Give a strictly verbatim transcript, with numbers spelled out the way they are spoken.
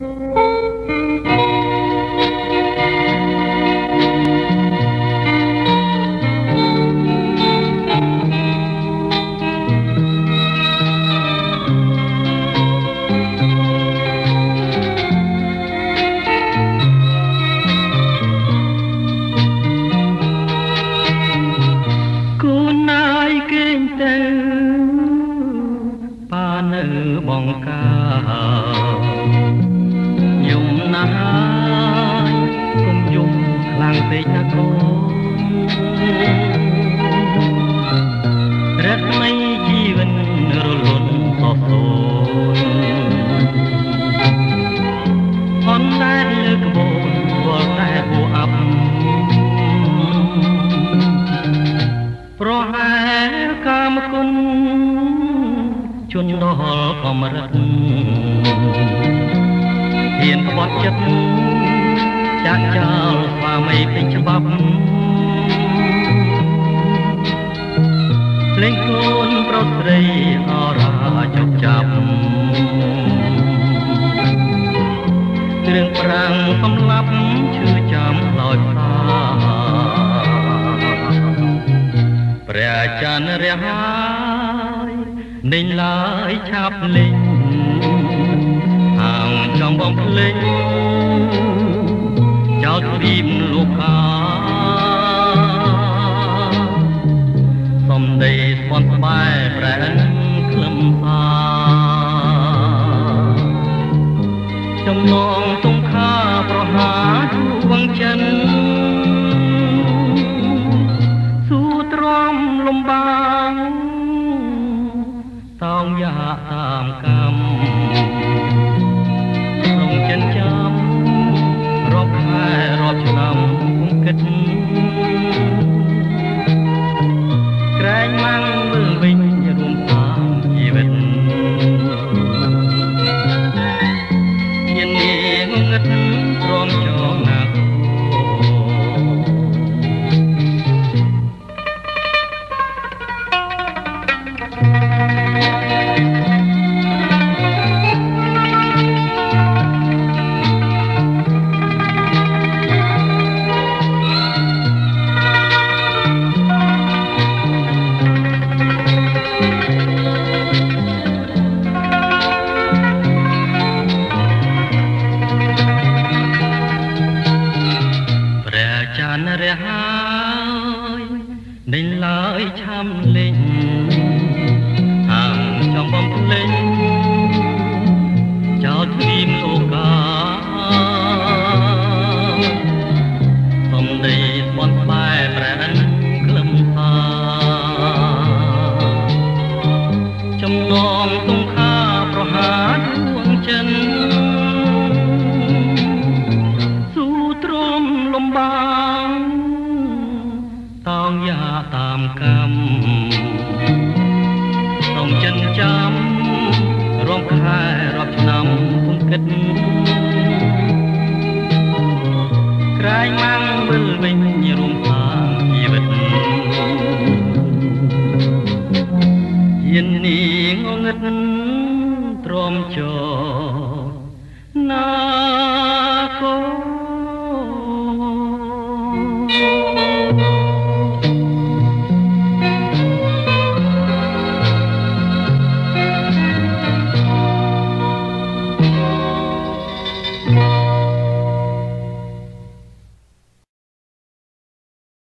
បងកាយំណាស់គុំយំខ្លាំងពេកណាកូនរត់មិនជីវិតរលត់សោកអនតែលើកបូនវល់តែបួអាប់ប្រហែលកាមគុណជន់ដល់កំរិតហ៊ានក្បត់ចិត្តចាក់ចោលស្វាមីពេញច្បាប់លេងកូនប្រុសស្រីអរាជប់ចាប់គ្រឿងប្រាំងសំឡាប់ឈឺចាំដោយផ្សាព្រះច័ន្ទរះនិញឡើយឆាប់លេងហាងចំបងភ្លេងចោលទ្រីបលោកកាសំដីស្ពន់ស្បែប្រែក្លឹមសាចំណងទុំខាប្រហាជួវងចិនស៊ូទ្រាំលំបាងតោងយ៉ាតាមកម្មក្នុងចិនចាំរាប់ខែរាប់ឆ្នាំគិតក្រែងម៉ាំងវិលវិញរួមតាមជីវិតញញៀងងឹតព្រមចងណាករះហើយនិញឡើយឆាំលេងហាងចំបំភ្លេងចោលទ្រីមលោកា